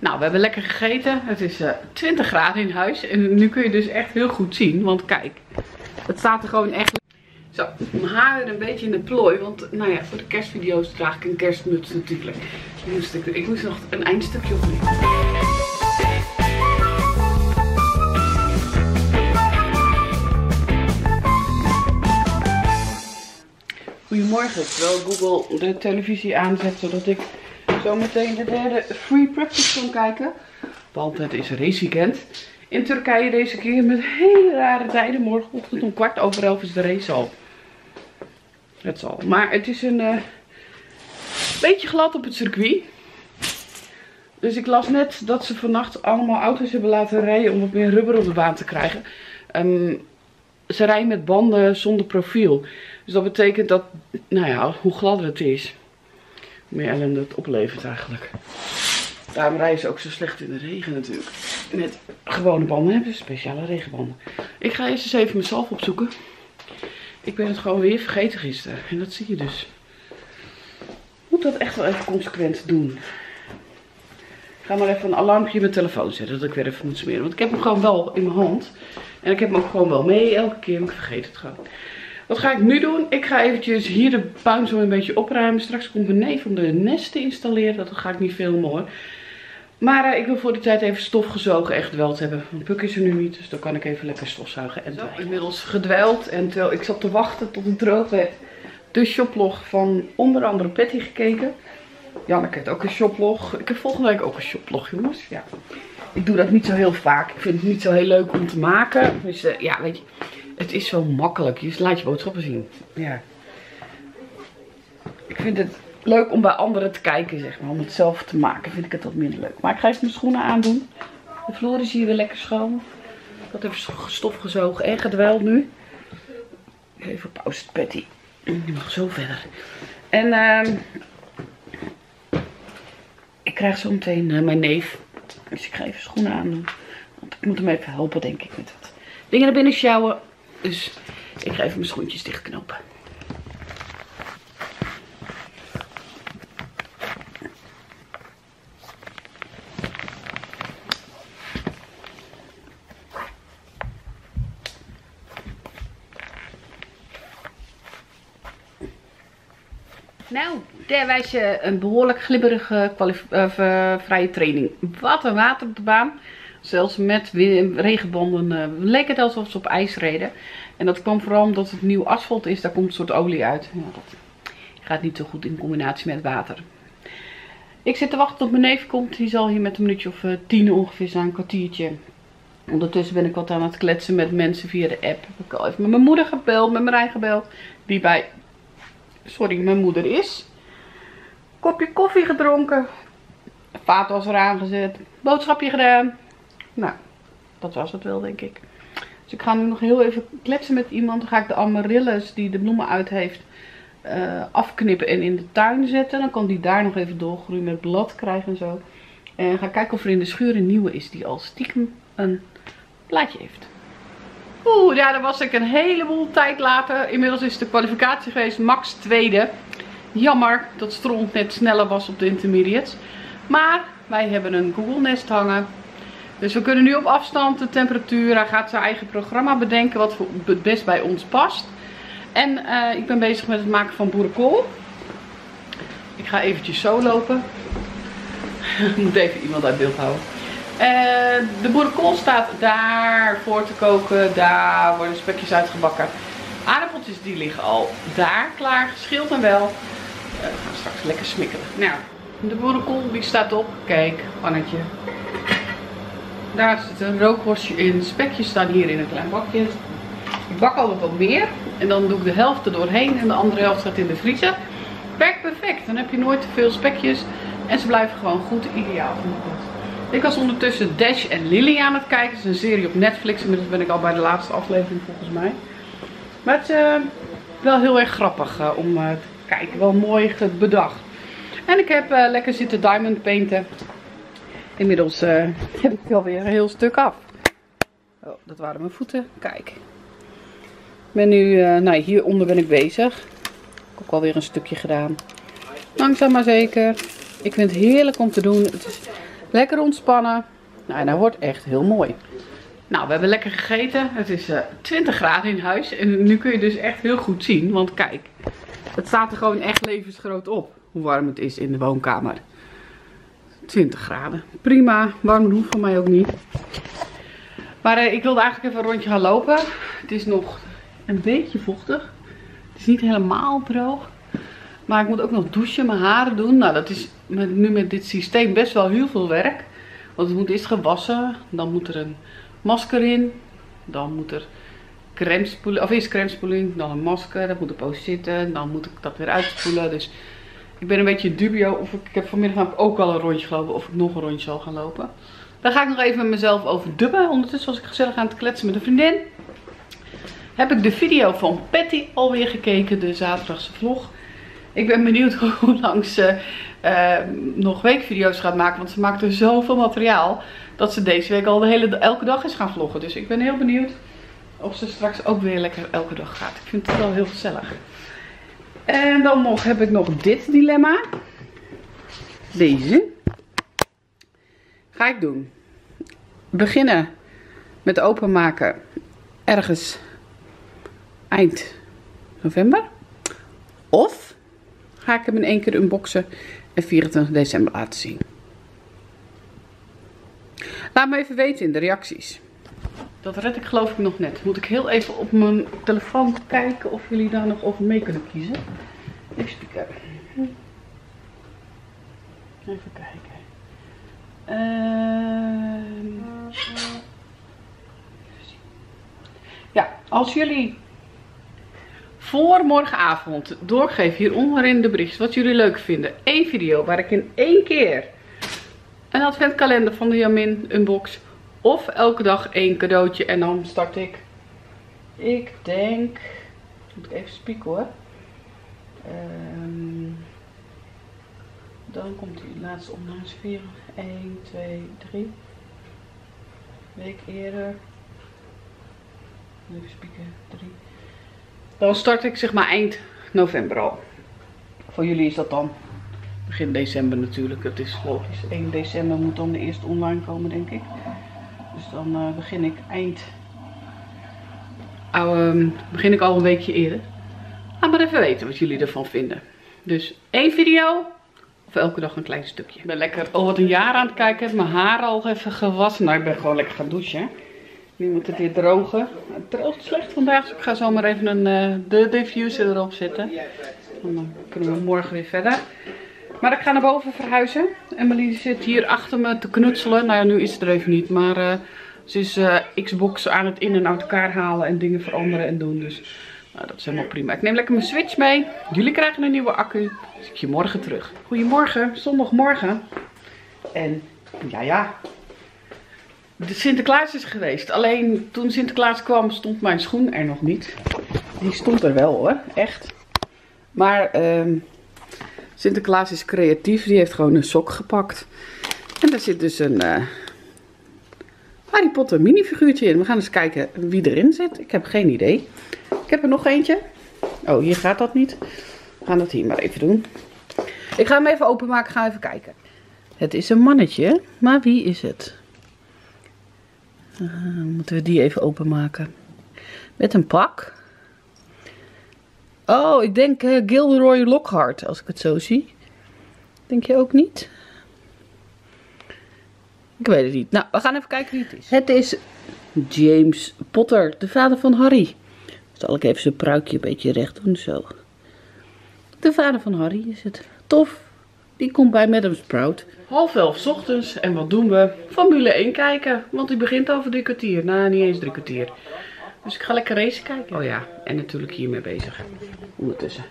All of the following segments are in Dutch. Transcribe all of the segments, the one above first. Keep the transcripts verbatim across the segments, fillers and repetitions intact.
Nou, we hebben lekker gegeten. Het is uh, twintig graden in huis. En nu kun je dus echt heel goed zien. Want kijk, het staat er gewoon echt... Zo, mijn haar weer een beetje in de plooi. Want, nou ja, voor de kerstvideo's draag ik een kerstmuts natuurlijk. Ik moest, ik moest nog een eindstukje opnemen. Goedemorgen, terwijl Google de televisie aanzet, zodat ik zo meteen de derde Free Practice kan kijken. Want het is raceweekend in Turkije deze keer met hele rare tijden. Morgenochtend om kwart over elf is de race al. Het zal. Maar het is een uh, beetje glad op het circuit. Dus ik las net dat ze vannacht allemaal auto's hebben laten rijden om wat meer rubber op de baan te krijgen. Um, ze rijden met banden zonder profiel. Dus dat betekent dat, nou ja, hoe gladder het is, hoe meer ellende het oplevert eigenlijk. Daarom rijden ze ook zo slecht in de regen natuurlijk. Met gewone banden hebben ze speciale regenbanden. Ik ga eerst eens even mezelf opzoeken. Ik ben het gewoon weer vergeten gisteren. En dat zie je dus. Ik moet dat echt wel even consequent doen. Ik ga maar even een alarmpje in mijn telefoon zetten. Dat ik weer even moet smeren. Want ik heb hem gewoon wel in mijn hand. En ik heb hem ook gewoon wel mee. Elke keer, ik vergeet het gewoon. Wat ga ik nu doen? Ik ga eventjes hier de puin zo een beetje opruimen. Straks komt mijn neef om de nest te installeren. Dat ga ik niet filmen hoor. Maar uh, ik wil voor de tijd even stof gezogen en gedweld hebben. Want Puk is er nu niet, dus dan kan ik even lekker stofzuigen. En zo, inmiddels gedweld. En terwijl ik zat te wachten tot het droog werd, de shoplog van onder andere Patty gekeken. Janneke heeft ook een shoplog. Ik heb volgende week ook een shoplog, jongens. Ja. Ik doe dat niet zo heel vaak. Ik vind het niet zo heel leuk om te maken. Dus uh, ja, weet je, het is zo makkelijk. Je laat je boodschappen zien. Ja. Ik vind het leuk om bij anderen te kijken, zeg maar. Om het zelf te maken vind ik het wat minder leuk. Maar ik ga even mijn schoenen aandoen. De vloer is hier weer lekker schoon. Ik had even stof gezogen en gedweld nu. Even pauze, Patty. Je mag zo verder. En uh, ik krijg zo meteen uh, mijn neef. Dus ik ga even schoenen aandoen. Want ik moet hem even helpen, denk ik, met wat dingen naar binnen sjouwen. Dus ik ga even mijn schoentjes dichtknopen. Nou, daar was je een behoorlijk glibberige uh, vrije training. Wat een water op de baan. Zelfs met regenbanden uh, leek het alsof ze op ijs reden. En dat kwam vooral omdat het nieuw asfalt is. Daar komt een soort olie uit. Ja, dat gaat niet zo goed in combinatie met water. Ik zit te wachten tot mijn neef komt. Die zal hier met een minuutje of uh, tien ongeveer zijn, een kwartiertje. Ondertussen ben ik wat aan het kletsen met mensen via de app. Heb ik al even met mijn moeder gebeld, met Marijn gebeld. Die bij... Sorry, mijn moeder is. Kopje koffie gedronken. Vaatwas eraan gezet. Boodschapje gedaan. Nou, dat was het wel, denk ik. Dus ik ga nu nog heel even kletsen met iemand. Dan ga ik de amaryllis die de bloemen uit heeft uh, afknippen en in de tuin zetten. Dan kan die daar nog even doorgroeien met blad krijgen en zo. En ga kijken of er in de schuur een nieuwe is die al stiekem een blaadje heeft. Oeh, ja, daar was ik een heleboel tijd later. Inmiddels is de kwalificatie geweest. Max tweede. Jammer dat Stront net sneller was op de intermediates. Maar wij hebben een Google Nest hangen. Dus we kunnen nu op afstand de temperatuur. Hij gaat zijn eigen programma bedenken wat het best bij ons past. En uh, ik ben bezig met het maken van boerenkool. Ik ga eventjes zo lopen. Ik moet even iemand uit beeld houden. Uh, de boerenkool staat daar voor te koken. Daar worden spekjes uitgebakken. Aardappeltjes die liggen al daar klaar. Geschild en wel. Uh, we gaan straks lekker smikkelen. Nou, de boerenkool die staat op. Kijk, pannetje. Daar zit een rookworstje in. Spekjes staan hier in een klein bakje. Ik bak altijd wat meer. En dan doe ik de helft er doorheen. En de andere helft gaat in de vriezer. Werkt perfect. Dan heb je nooit te veel spekjes. En ze blijven gewoon goed. Ideaal vind ik dat. Ik was ondertussen Dash en Lily aan het kijken. Het is een serie op Netflix. Inmiddels ben ik al bij de laatste aflevering volgens mij. Maar het is uh, wel heel erg grappig uh, om uh, te kijken. Wel mooi bedacht. En ik heb uh, lekker zitten diamond painten. Inmiddels uh, heb ik alweer een heel stuk af. Oh, dat waren mijn voeten. Kijk. Ik ben nu, uh, nou hieronder ben ik bezig. Ik heb ook alweer een stukje gedaan. Langzaam maar zeker. Ik vind het heerlijk om te doen. Het is Lekker ontspannen. Nou, en dat wordt echt heel mooi. Nou, we hebben lekker gegeten. Het is uh, twintig graden in huis. En nu kun je dus echt heel goed zien. Want kijk, het staat er gewoon echt levensgroot op. Hoe warm het is in de woonkamer. twintig graden. Prima. Warmer hoeft van mij ook niet. Maar uh, ik wilde eigenlijk even een rondje gaan lopen. Het is nog een beetje vochtig. Het is niet helemaal droog. Maar ik moet ook nog douchen, mijn haren doen. Nou, dat is met, nu met dit systeem best wel heel veel werk. Want het moet eerst gewassen. Dan moet er een masker in. Dan moet er crème spoelen. Of eerst crème spoeling. Dan een masker. Dat moet een poos zitten. Dan moet ik dat weer uitspoelen. Dus ik ben een beetje in dubio. Of ik, ik heb vanmiddag ook al een rondje gelopen. Of ik nog een rondje zal gaan lopen. Daar ga ik nog even mezelf over dubben. Ondertussen was ik gezellig aan het kletsen met een vriendin. Heb ik de video van Patty alweer gekeken. De zaterdagse vlog. Ik ben benieuwd hoe lang ze uh, nog weekvideo's gaat maken. Want ze maakt er zoveel materiaal. Dat ze deze week al de hele, elke dag is gaan vloggen. Dus ik ben heel benieuwd of ze straks ook weer lekker elke dag gaat. Ik vind het wel heel gezellig. En dan nog heb ik nog dit dilemma. Deze. Ga ik doen. Beginnen met openmaken ergens eind november. Of ga ik hem in één keer unboxen en vierentwintig december laten zien. Laat me even weten in de reacties. Dat red ik geloof ik nog net. Moet ik heel even op mijn telefoon kijken of jullie daar nog over mee kunnen kiezen. Even spieken. Even kijken. Uh... Ja, als jullie voor morgenavond doorgeven hieronder in de berichtjes wat jullie leuk vinden. Eén video waar ik in één keer een adventkalender van de Jamin unbox. Of elke dag één cadeautje. En dan start ik. Ik denk. Moet ik even spieken hoor. Um, dan komt die laatste opnamesfeer. één, twee, drie. Week eerder. Even spieken. drie. Dan start ik zeg maar eind november al. Voor jullie is dat dan begin december natuurlijk. Het is logisch. één december moet dan de eerste online komen denk ik. Dus dan uh, begin ik eind. Uh, um, begin ik al een weekje eerder. Laat maar even weten wat jullie ervan vinden. Dus één video. Of elke dag een klein stukje. Ik ben lekker al wat een jaar aan het kijken. Ik heb mijn haar al even gewassen. Nou ik ben gewoon lekker gaan douchen. Nu moet het weer drogen. Het droogt slecht vandaag. Dus ik ga zo maar even een, uh, de diffuser erop zetten. En dan kunnen we morgen weer verder. Maar ik ga naar boven verhuizen. Emily zit hier achter me te knutselen. Nou ja, nu is het er even niet. Maar uh, ze is uh, Xbox aan het in en uit elkaar halen. En dingen veranderen en doen. Dus nou, dat is helemaal prima. Ik neem lekker mijn Switch mee. Jullie krijgen een nieuwe accu. Dus ik zie je morgen terug. Goedemorgen. Zondagmorgen. En ja ja. De Sinterklaas is geweest. Alleen toen Sinterklaas kwam stond mijn schoen er nog niet. Die stond er wel hoor. Echt. Maar uh, Sinterklaas is creatief. Die heeft gewoon een sok gepakt. En daar zit dus een uh, Harry Potter minifiguurtje in. We gaan eens kijken wie erin zit. Ik heb geen idee. Ik heb er nog eentje. Oh, hier gaat dat niet. We gaan dat hier maar even doen. Ik ga hem even openmaken. Ga even kijken. Het is een mannetje. Maar wie is het? Uh, moeten we die even openmaken. Met een pak. Oh, ik denk uh, Gilderoy Lockhart, als ik het zo zie. Denk je ook niet? Ik weet het niet. Nou, we gaan even kijken wie het is. Het is James Potter, de vader van Harry. Zal ik even zijn pruikje een beetje recht doen, zo. De vader van Harry is het. Tof. Die komt bij Madame Sprout. Half elf 's ochtends. En wat doen we? Formule één kijken. Want die begint over drie kwartier. Nou, niet eens drie kwartier. Dus ik ga lekker racen kijken. Oh ja, en natuurlijk hiermee bezig. Ondertussen.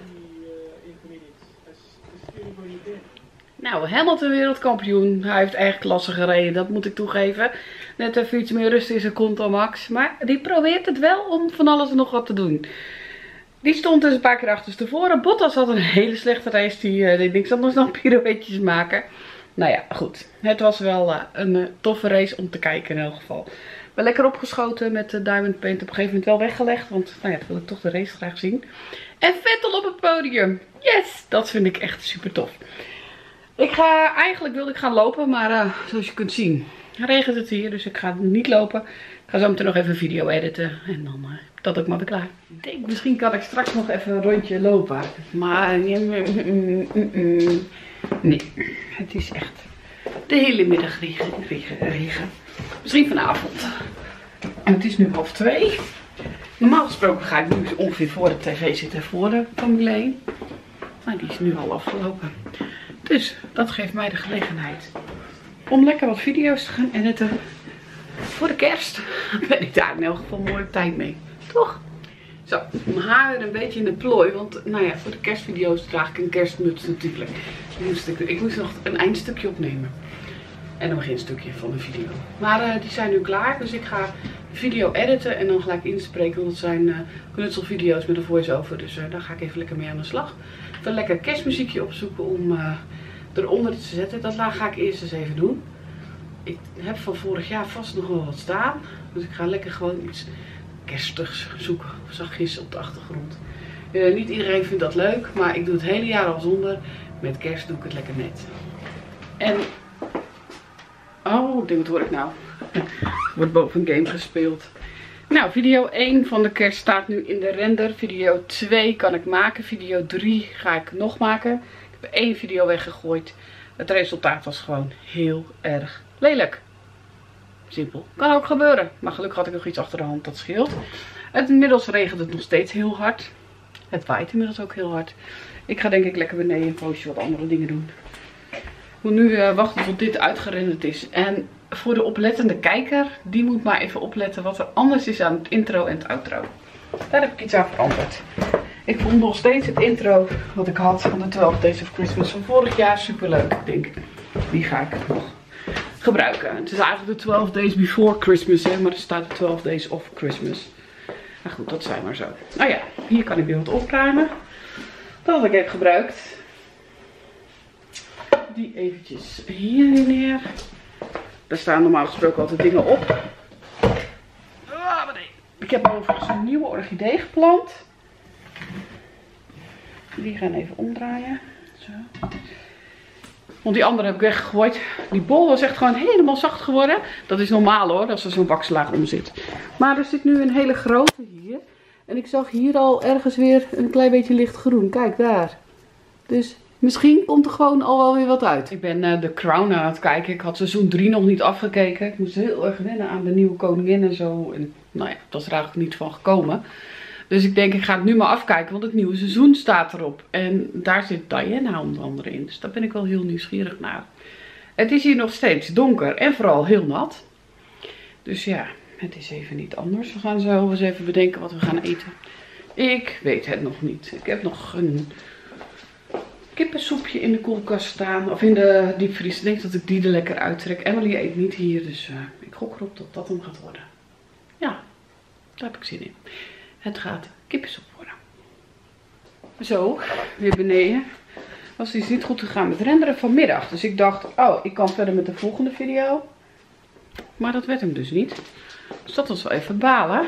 Nou, Hamilton wereldkampioen. Hij heeft echt klasse gereden, dat moet ik toegeven. Net even iets meer rust in zijn kont dan Max. Maar die probeert het wel om van alles en nog wat te doen. Die stond dus een paar keer achterstevoren. Bottas had een hele slechte race. Die uh, deed niks anders dan pirouetjes maken. Nou ja, goed. Het was wel uh, een uh, toffe race om te kijken in elk geval. Ben lekker opgeschoten met de Diamond Paint. Op een gegeven moment wel weggelegd. Want nou ja, dat wil ik toch de race graag zien. En Vettel op het podium. Yes! Dat vind ik echt super tof. Ik ga, eigenlijk wilde ik gaan lopen, maar uh, zoals je kunt zien regent het hier. Dus ik ga niet lopen. Ik ga zo meteen nog even een video editen. En dan uh, dat ook maar weer klaar. Ik denk, misschien kan ik straks nog even een rondje lopen. Maar nee, het is echt de hele middag regen, regen, regen. Misschien vanavond. En het is nu half twee. Normaal gesproken ga ik nu ongeveer voor de tv zitten voor de Formule één. Maar die is nu al afgelopen. Dus dat geeft mij de gelegenheid om lekker wat video's te gaan editen. Voor de kerst ben ik daar in elk geval mooi op tijd mee. Toch? Zo, mijn haar weer een beetje in de plooi. Want nou ja, voor de kerstvideo's draag ik een kerstmuts natuurlijk. Ik moest nog een eindstukje opnemen. En een beginstukje van de video. Maar uh, die zijn nu klaar. Dus ik ga de video editen en dan gelijk inspreken. Want het zijn uh, knutselvideo's met een voice-over. Dus uh, daar ga ik even lekker mee aan de slag. Even lekker kerstmuziekje opzoeken om uh, eronder te zetten. Dat ga ik eerst eens even doen. Ik heb van vorig jaar vast nog wel wat staan. Dus ik ga lekker gewoon iets kerstigs zoeken. Zachtjes op de achtergrond. Uh, niet iedereen vindt dat leuk. Maar ik doe het hele jaar al zonder. Met kerst doe ik het lekker net. En... oh, ik denk, wat hoor ik nou? Er wordt boven een game gespeeld. Nou, video één van de kerst staat nu in de render. Video twee kan ik maken. Video drie ga ik nog maken. Ik heb één video weggegooid. Het resultaat was gewoon heel erg lelijk. Simpel. Kan ook gebeuren. Maar gelukkig had ik nog iets achter de hand. Dat scheelt. Het, inmiddels regent het nog steeds heel hard. Het waait inmiddels ook heel hard. Ik ga denk ik lekker beneden een poosje wat andere dingen doen. Ik moet nu uh, wachten tot dit uitgerenderd is. En voor de oplettende kijker, die moet maar even opletten wat er anders is aan het intro en het outro. Daar heb ik iets aan veranderd. Ik vond nog steeds het intro wat ik had van de twaalf Days of Christmas van vorig jaar super leuk. Ik denk, die ga ik nog gebruiken. Het is eigenlijk de twaalf Days Before Christmas, hè, maar er staat de twaalf Days of Christmas. Nou goed, dat zijn maar zo. Nou ja, hier kan ik weer wat opruimen. Dat had ik even gebruikt. Die eventjes hier neer. Daar staan normaal gesproken altijd dingen op. Ik heb overigens een nieuwe orchidee geplant. Die gaan even omdraaien. Zo. Want die andere heb ik weggegooid. Die bol was echt gewoon helemaal zacht geworden. Dat is normaal hoor, als er zo'n bakslaag om zit. Maar er zit nu een hele grote hier. En ik zag hier al ergens weer een klein beetje lichtgroen. Kijk daar. Dus... misschien komt er gewoon al wel weer wat uit. Ik ben uh, The Crown aan het kijken. Ik had seizoen drie nog niet afgekeken. Ik moest heel erg wennen aan de nieuwe koningin en zo. En nou ja, dat is er eigenlijk niet van gekomen. Dus ik denk, ik ga het nu maar afkijken. Want het nieuwe seizoen staat erop. En daar zit Diana onder andere in. Dus daar ben ik wel heel nieuwsgierig naar. Het is hier nog steeds donker. En vooral heel nat. Dus ja, het is even niet anders. We gaan zo eens even bedenken wat we gaan eten. Ik weet het nog niet. Ik heb nog een... kippensoepje in de koelkast staan. Of in de diepvries. Ik denk dat ik die er lekker uittrek. Emily eet niet hier. Dus uh, ik gok erop dat dat hem gaat worden. Ja, daar heb ik zin in. Het gaat kippensoep worden. Zo, weer beneden. Was iets niet goed gegaan met renderen vanmiddag. Dus ik dacht, oh, ik kan verder met de volgende video. Maar dat werd hem dus niet. Dus dat was wel even balen.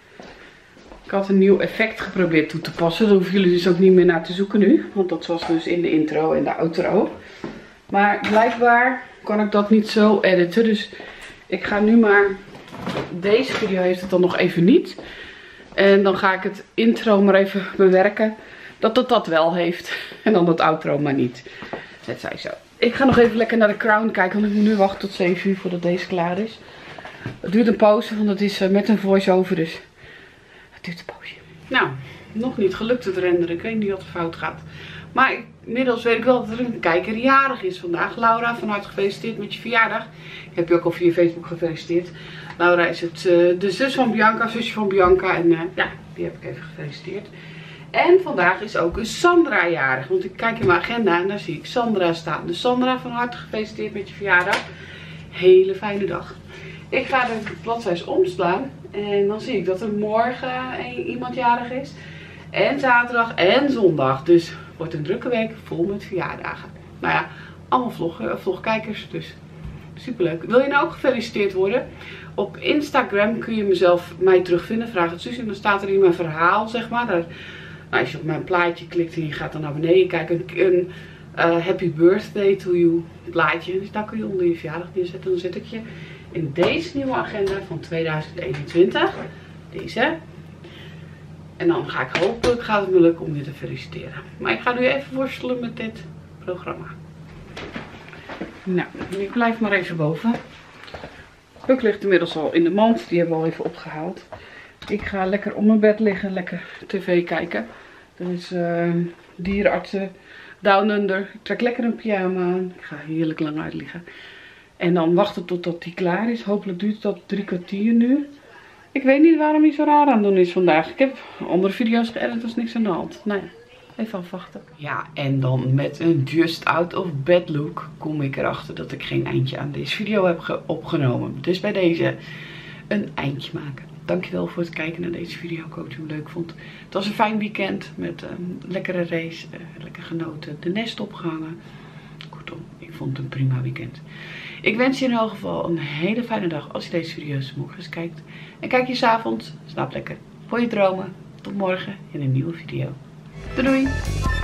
Ik had een nieuw effect geprobeerd toe te passen. Daar hoeven jullie dus ook niet meer naar te zoeken nu. Want dat was dus in de intro en de outro. Maar blijkbaar kan ik dat niet zo editen. Dus ik ga nu maar... deze video heeft het dan nog even niet. En dan ga ik het intro maar even bewerken. Dat het dat wel heeft. En dan het outro maar niet. Dat zei zo. Ik ga nog even lekker naar de Crown kijken. Want ik moet nu wachten tot zeven uur voordat deze klaar is. Het duurt een pauze. Want het is met een voice-over dus... het duurt een poosje. Nou, nog niet gelukt het renderen. Ik weet niet wat er fout gaat. Maar inmiddels weet ik wel dat er een kijker jarig is vandaag. Laura, van harte gefeliciteerd met je verjaardag. Ik heb je ook al via Facebook gefeliciteerd. Laura is het, uh, de zus van Bianca, zusje van Bianca. En uh, ja, die heb ik even gefeliciteerd. En vandaag is ook een Sandra jarig. Want ik kijk in mijn agenda en daar zie ik Sandra staan. Dus Sandra, van harte gefeliciteerd met je verjaardag. Hele fijne dag. Ik ga de bladzijde omslaan. En dan zie ik dat er morgen een, iemand jarig is. En zaterdag en zondag. Dus het wordt een drukke week vol met verjaardagen. Nou ja, allemaal vlog, vlogkijkers. Dus superleuk. Wil je nou ook gefeliciteerd worden? Op Instagram kun je mezelf, mij terugvinden. Vraag het Suus. En dan staat er in mijn verhaal, zeg maar. Daar, nou, als je op mijn plaatje klikt en je gaat dan naar beneden kijken. Een, een uh, happy birthday to you plaatje. Dus daar kun je onder je verjaardag neerzetten. Dan zet ik je in deze nieuwe agenda van tweeduizend eenentwintig. Deze. En dan ga ik hopelijk, gaat het me lukken om je te feliciteren. Maar ik ga nu even worstelen met dit programma. Nou, ik blijf maar even boven. Puk ligt inmiddels al in de mand. Die hebben we al even opgehaald. Ik ga lekker op mijn bed liggen. Lekker tv kijken. Er is uh, dierenartsen Down Under. Ik trek lekker een pyjama aan. Ik ga heerlijk lang uit liggen. En dan wachten totdat die klaar is. Hopelijk duurt dat drie kwartier nu. Ik weet niet waarom hij zo raar aan het doen is vandaag. Ik heb andere video's geëdit, er is niks aan de hand. Nou ja, even afwachten. Ja, en dan met een just out of bed look kom ik erachter dat ik geen eindje aan deze video heb opgenomen. Dus bij deze een eindje maken. Dankjewel voor het kijken naar deze video. Ik hoop dat je hem leuk vond. Het was een fijn weekend met een lekkere race. Uh, lekker genoten. De nest opgehangen. Kortom, ik vond het een prima weekend. Ik wens je in elk geval een hele fijne dag als je deze video's morgens kijkt. En kijk je 's avonds. Slaap lekker. Voor je dromen. Tot morgen in een nieuwe video. Doei doei!